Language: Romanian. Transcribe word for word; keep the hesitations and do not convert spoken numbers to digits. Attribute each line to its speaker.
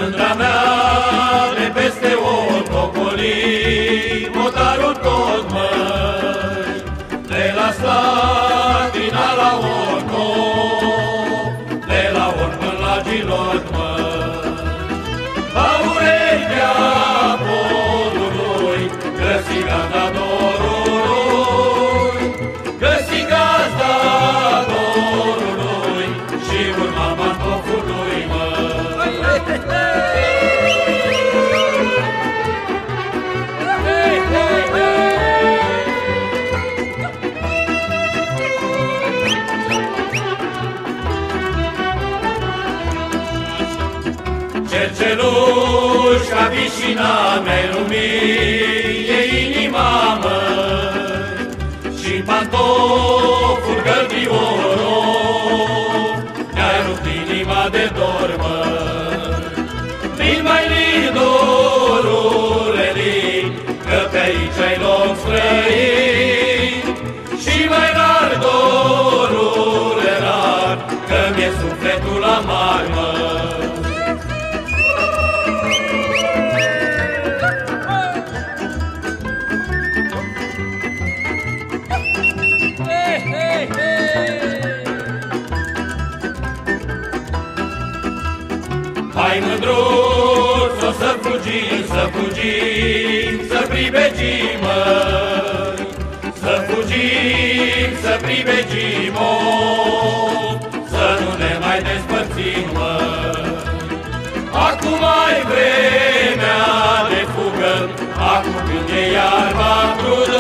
Speaker 1: Mândra mea de peste o tocoli, motarul tot, măi, de la Slatina la Orno, de la Orno la Gilot, măi. La urechea podului, găsi gazda dorului, găsi gazda dorului și urma pantofului, măi. Cerceluș ca vișina mea lumii e inima, măi, și pantoful gălbioros ne-ai rupt inima de dor, măi. Vin mai lin, dorule, lin, că pe aici ai loc străin, și mai rar, dorule, rar, că mi-e sufletul amar, măi. Hai, mândruț, o să fugim, să fugim, să pribegim, măi, să fugim, să pribegim, o, să nu ne mai despărțim, măi. Acum ai vremea de fugă, acum când e iarba crudă,